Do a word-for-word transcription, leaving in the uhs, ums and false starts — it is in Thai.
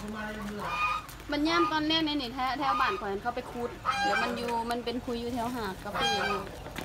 มันย่ามตอนแรกในนี่แท้แถวบ้านข่อยเขาไปคุดเดี๋ยวมันอยู่มันเป็นคุยอยู่แถวหาดกาแฟ